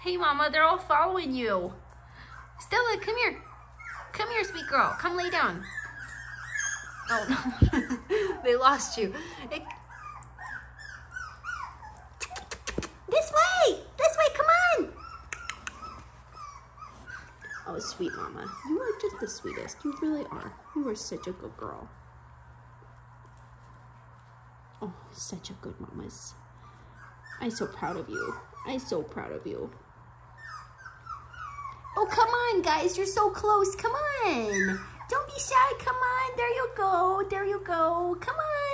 Hey, Mama, they're all following you. Stella, come here. Come here, sweet girl. Come lay down. Oh, no. They lost you. This way! This way, come on! Oh, sweet Mama. You are just the sweetest. You really are. You are such a good girl. Oh, such a good Mamas. I'm so proud of you. I'm so proud of you. Oh, come on, guys. You're so close. Come on. Don't be shy. Come on. There you go. There you go. Come on.